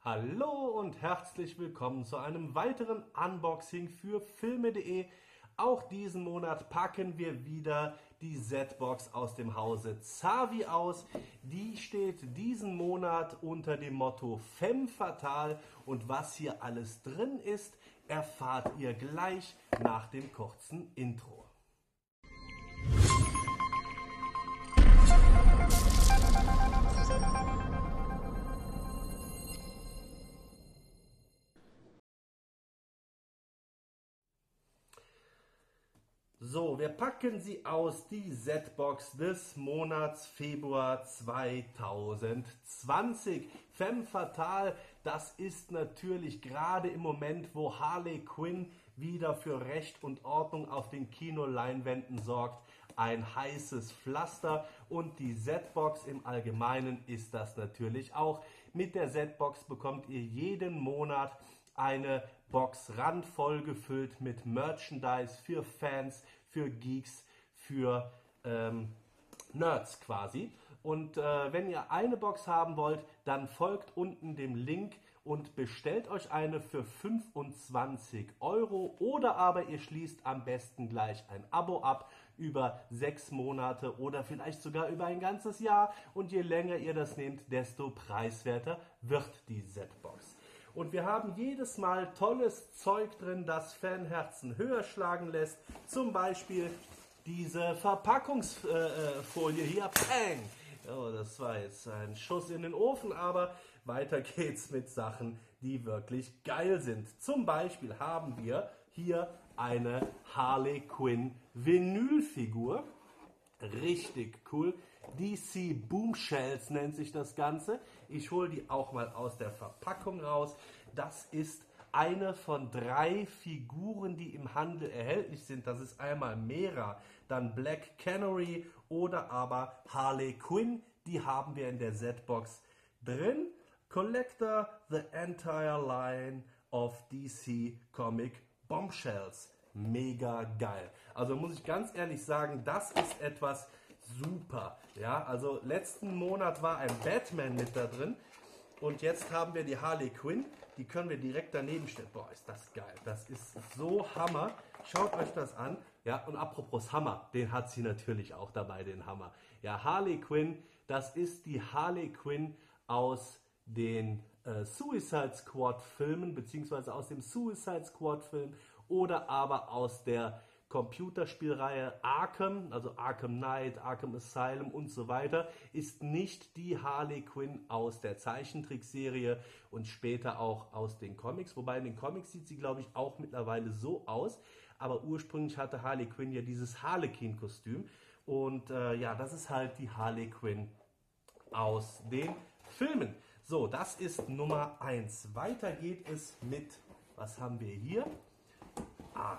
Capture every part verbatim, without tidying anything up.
Hallo und herzlich willkommen zu einem weiteren Unboxing für Filme punkt de. Auch diesen Monat packen wir wieder die Z-Box aus dem Hause Zavvi aus. Die steht diesen Monat unter dem Motto Femme Fatale und was hier alles drin ist, erfahrt ihr gleich nach dem kurzen Intro. So, wir packen sie aus, die Z-Box des Monats Februar zweitausendzwanzig. Femme Fatale, das ist natürlich gerade im Moment, wo Harley Quinn wieder für Recht und Ordnung auf den Kinoleinwänden sorgt, ein heißes Pflaster, und die Z-Box im Allgemeinen ist das natürlich auch. Mit der Z-Box bekommt ihr jeden Monat eine Box randvoll gefüllt mit Merchandise für Fans, für Geeks, für ähm, Nerds quasi. Und äh, wenn ihr eine Box haben wollt, dann folgt unten dem Link und bestellt euch eine für fünfundzwanzig Euro, oder aber ihr schließt am besten gleich ein Abo ab über sechs Monate oder vielleicht sogar über ein ganzes Jahr, und je länger ihr das nehmt, desto preiswerter wird die Z-Box. Und wir haben jedes Mal tolles Zeug drin, das Fanherzen höher schlagen lässt. Zum Beispiel diese Verpackungsfolie hier. Peng! Oh, das war jetzt ein Schuss in den Ofen, aber weiter geht's mit Sachen, die wirklich geil sind. Zum Beispiel haben wir hier eine Harley Quinn Vinylfigur. Richtig cool. D C Boomshells nennt sich das Ganze. Ich hole die auch mal aus der Verpackung raus. Das ist eine von drei Figuren, die im Handel erhältlich sind. Das ist einmal Mera, dann Black Canary oder aber Harley Quinn. Die haben wir in der Z-Box drin. Collector the entire line of D C Comic Bombshells. Mega geil. Also muss ich ganz ehrlich sagen, das ist etwas super. Ja, also letzten Monat war ein Batman mit da drin und jetzt haben wir die Harley Quinn. Die können wir direkt daneben stellen. Boah, ist das geil. Das ist so Hammer. Schaut euch das an. Ja, und apropos Hammer, den hat sie natürlich auch dabei, den Hammer. Ja, Harley Quinn, das ist die Harley Quinn aus den äh, Suicide Squad Filmen, beziehungsweise aus dem Suicide Squad Film oder aber aus der Computerspielreihe Arkham, also Arkham Knight, Arkham Asylum und so weiter, ist nicht die Harley Quinn aus der Zeichentrickserie und später auch aus den Comics. Wobei in den Comics sieht sie, glaube ich, auch mittlerweile so aus. Aber ursprünglich hatte Harley Quinn ja dieses Harlequin-Kostüm. Und äh, ja, das ist halt die Harley Quinn aus den Filmen. So, das ist Nummer eins. Weiter geht es mit, was haben wir hier? Ah,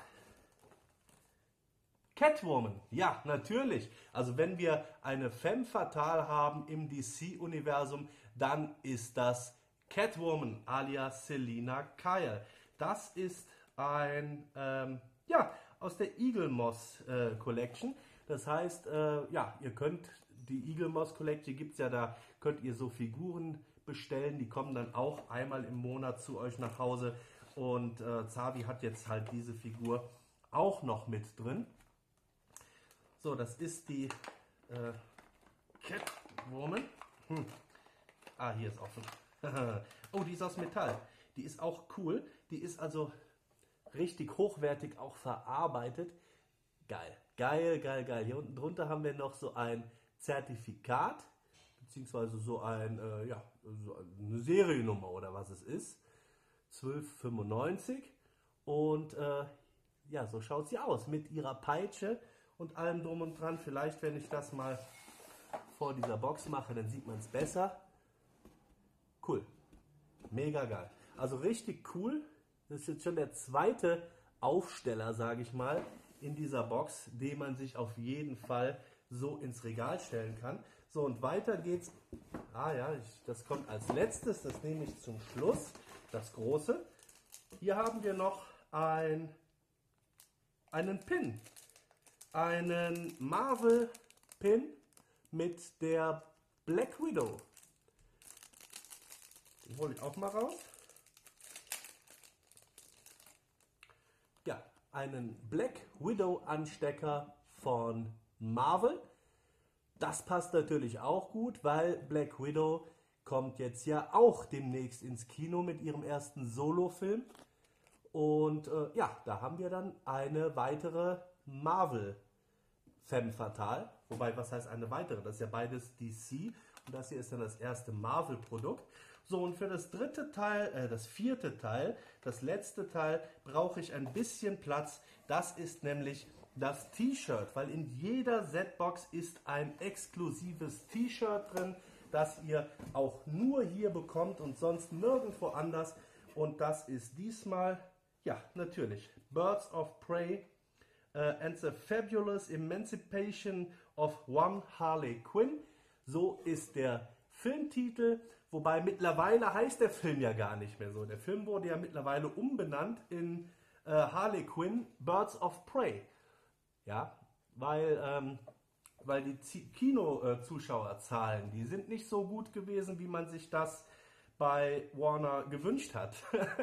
Catwoman, ja, natürlich. Also wenn wir eine Femme Fatale haben im D C-Universum, dann ist das Catwoman alias Selina Kyle. Das ist ein, ähm, ja, aus der Eagle Moss äh, Collection. Das heißt, äh, ja, ihr könnt, die Eagle Moss Collection gibt es ja, da könnt ihr so Figuren bestellen. Die kommen dann auch einmal im Monat zu euch nach Hause. Und äh, Zavvi hat jetzt halt diese Figur auch noch mit drin. So, das ist die äh, Catwoman. Hm. Ah, hier ist offen. Oh, die ist aus Metall. Die ist auch cool. Die ist also richtig hochwertig auch verarbeitet. Geil, geil, geil, geil. Hier unten drunter haben wir noch so ein Zertifikat, beziehungsweise so, ein, äh, ja, so eine Seriennummer oder was es ist. zwölf fünfundneunzig. Und äh, ja, so schaut sie aus mit ihrer Peitsche und allem drum und dran. Vielleicht, wenn ich das mal vor dieser Box mache, dann sieht man es besser. Cool. Mega geil. Also richtig cool. Das ist jetzt schon der zweite Aufsteller, sage ich mal, in dieser Box, den man sich auf jeden Fall so ins Regal stellen kann. So, und weiter geht's. Ah ja, ich, das kommt als letztes. Das nehme ich zum Schluss. Das große. Hier haben wir noch ein, einen Pin. Einen Marvel Pin mit der Black Widow. Den hole ich auch mal raus. Ja, einen Black Widow Anstecker von Marvel. Das passt natürlich auch gut, weil Black Widow kommt jetzt ja auch demnächst ins Kino mit ihrem ersten Solo-Film. Und äh, ja, da haben wir dann eine weitere Marvel Femme Fatale. Wobei, was heißt eine weitere? Das ist ja beides D C und das hier ist dann das erste Marvel-Produkt. So, und für das dritte Teil, äh, das vierte Teil, das letzte Teil, brauche ich ein bisschen Platz. Das ist nämlich das T-Shirt, weil in jeder Set-Box ist ein exklusives T-Shirt drin, das ihr auch nur hier bekommt und sonst nirgendwo anders. Und das ist diesmal, ja, natürlich, Birds of Prey uh, and the Fabulous Emancipation of One Harley Quinn. So ist der Filmtitel, wobei mittlerweile heißt der Film ja gar nicht mehr so. Der Film wurde ja mittlerweile umbenannt in äh, Harley Quinn Birds of Prey. Ja, weil, ähm, weil die Kino-Zuschauerzahlen, die sind nicht so gut gewesen, wie man sich das bei Warner gewünscht hat.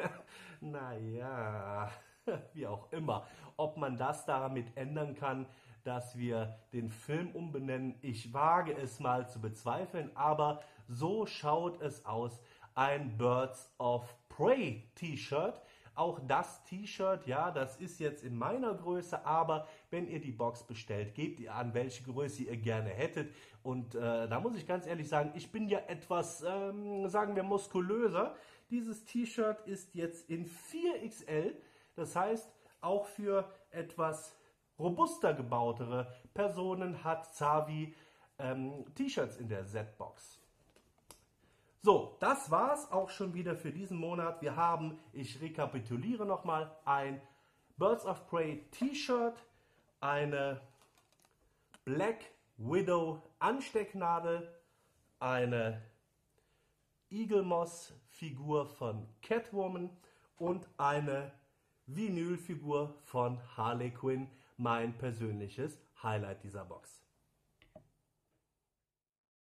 Naja, wie auch immer. Ob man das damit ändern kann, dass wir den Film umbenennen, ich wage es mal zu bezweifeln, aber so schaut es aus. Ein Birds of Prey T-Shirt. Auch das T-Shirt, ja, das ist jetzt in meiner Größe, aber wenn ihr die Box bestellt, gebt ihr an, welche Größe ihr gerne hättet. Und äh, da muss ich ganz ehrlich sagen, ich bin ja etwas, ähm, sagen wir, muskulöser. Dieses T-Shirt ist jetzt in vier X L, das heißt, auch für etwas robuster gebautere Personen hat Zavi ähm, T-Shirts in der Z-Box. So, das war's auch schon wieder für diesen Monat. Wir haben, ich rekapituliere nochmal, ein Birds of Prey T-Shirt, eine Black Widow Anstecknadel, eine Eagle Moss Figur von Catwoman und eine Vinylfigur von Harley Quinn, mein persönliches Highlight dieser Box.